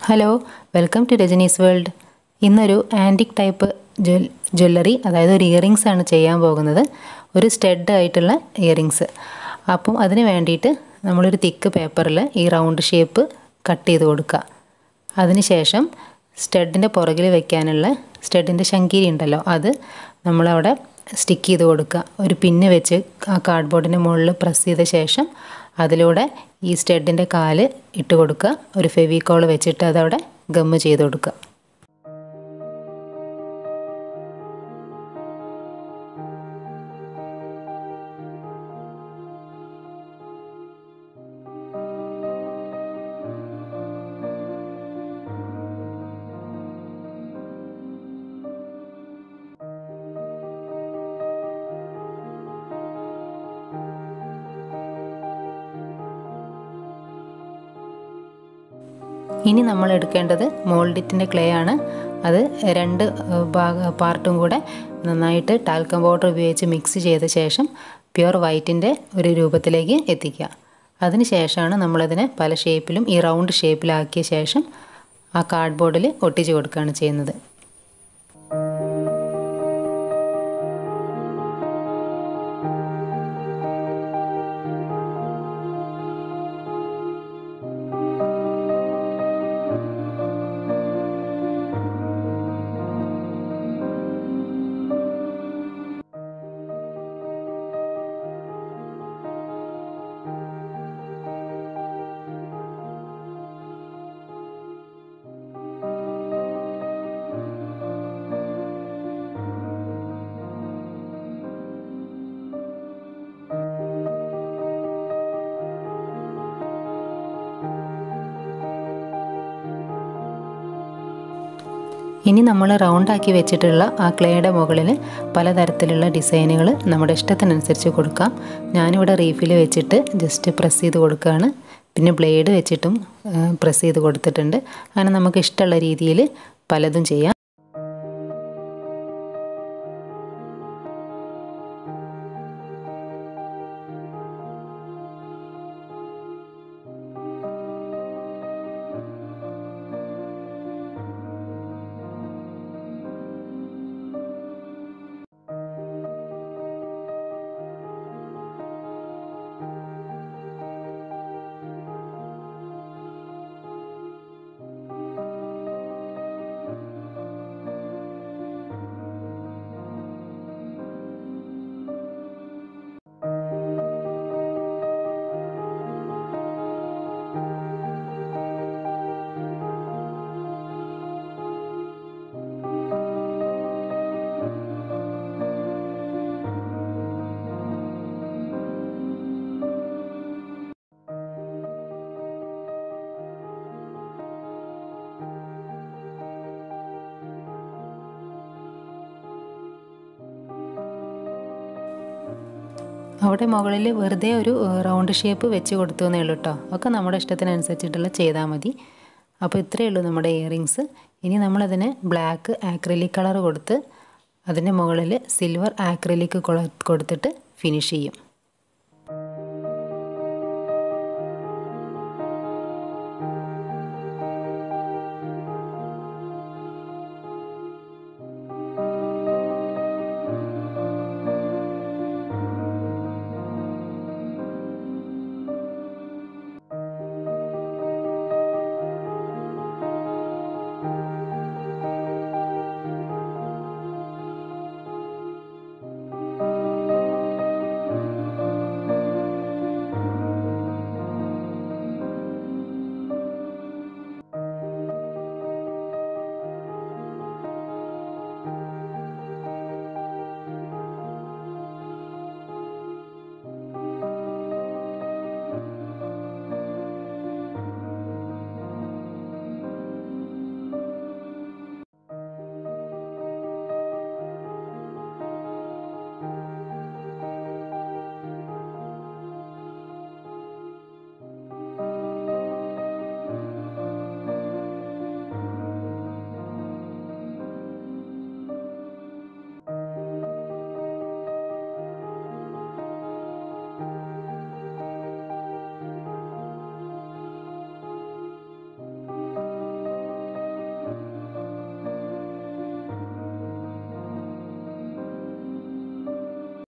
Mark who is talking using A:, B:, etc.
A: Hello, welcome to Rajani's world. ഇന്നൊരു antique type jewellery, അതായത് ഒരു ഇയറിങ്സ് ആണ് ചെയ്യാൻ പോകുന്നത്. ഒരു സ്റ്റഡ് ആയിട്ടുള്ള ഇയറിങ്സ്. അപ്പം അതിന് വേണ്ടിയിട്ട് നമ്മളൊരു തിക്ക് പേപ്പറിൽ ഈ റൗണ്ട് ഷേപ്പ് കട്ട് ചെയ്ത് കൊടുക്കുക. അതിനുശേഷം സ്റ്റഡിൻ്റെ പുറകിൽ വെക്കാനുള്ള സ്റ്റഡിൻ്റെ ശങ്കീരി ഉണ്ടല്ലോ, അത് നമ്മളവിടെ സ്റ്റിക്ക് ചെയ്ത് കൊടുക്കുക. ഒരു പിന്ന് വെച്ച് ആ കാർഡ്ബോർഡിൻ്റെ മുകളിൽ പ്രസ് ചെയ്ത ശേഷം അതിലൂടെ ഈ സ്റ്റഡിൻ്റെ കാല് ഇട്ട് കൊടുക്കുക. ഒരു ഫെവിക്കോൾ വെച്ചിട്ട് അതവിടെ ഗമ്മ് ചെയ്ത് കൊടുക്കുക. ഇനി നമ്മൾ എടുക്കേണ്ടത് മോൾഡിറ്റിൻ്റെ ക്ലേ ആണ്. അത് രണ്ട് പാർട്ടും കൂടെ നന്നായിട്ട് ടാൽക്കം പൗഡർ ഉപയോഗിച്ച് മിക്സ് ചെയ്ത ശേഷം പ്യുർ വൈറ്റിൻ്റെ ഒരു രൂപത്തിലേക്ക് എത്തിക്കുക. അതിന് ശേഷമാണ് നമ്മളതിനെ പല ഷേപ്പിലും ഈ റൗണ്ട് ഷേപ്പിലാക്കിയ ശേഷം ആ കാർഡ്ബോർഡിൽ ഒട്ടിച്ച് കൊടുക്കുകയാണ് ചെയ്യുന്നത്. ഇനി നമ്മൾ റൗണ്ടാക്കി വെച്ചിട്ടുള്ള ആ ക്ലേയുടെ മുകളിൽ പലതരത്തിലുള്ള ഡിസൈനുകൾ നമ്മുടെ ഇഷ്ടത്തിനനുസരിച്ച് കൊടുക്കാം. ഞാനിവിടെ റീഫിൽ വെച്ചിട്ട് ജസ്റ്റ് പ്രസ് ചെയ്ത് കൊടുക്കുകയാണ്. പിന്നെ ബ്ലേഡ് വെച്ചിട്ടും പ്രസ് ചെയ്ത് കൊടുത്തിട്ടുണ്ട്. അങ്ങനെ നമുക്ക് ഇഷ്ടമുള്ള രീതിയിൽ പലതും ചെയ്യാം. അവിടെ മുകളിൽ വെറുതെ ഒരു റൗണ്ട് ഷേപ്പ് വെച്ച് കൊടുത്തു എന്നേ ഉള്ളൂ കേട്ടോ. ഒക്കെ നമ്മുടെ ഇഷ്ടത്തിനനുസരിച്ചിട്ടുള്ള ചെയ്താൽ മതി. അപ്പോൾ ഇത്രയേ ഉള്ളൂ നമ്മുടെ ഇയറിങ്സ്. ഇനി നമ്മളതിന് ബ്ലാക്ക് ആക്രിലിക് കളർ കൊടുത്ത് അതിൻ്റെ മുകളിൽ സിൽവർ ആക്രിലിക് കൊടുത്തിട്ട് ഫിനിഷ് ചെയ്യും.